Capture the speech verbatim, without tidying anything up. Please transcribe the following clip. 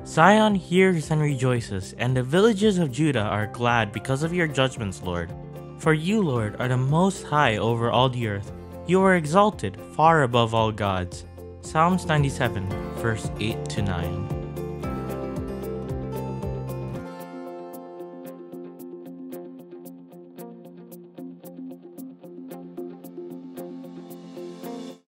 Zion hears and rejoices, and the villages of Judah are glad because of your judgments, Lord. For you, Lord, are the most high over all the earth. You are exalted far above all gods. Psalms ninety-seven, verse eight to nine.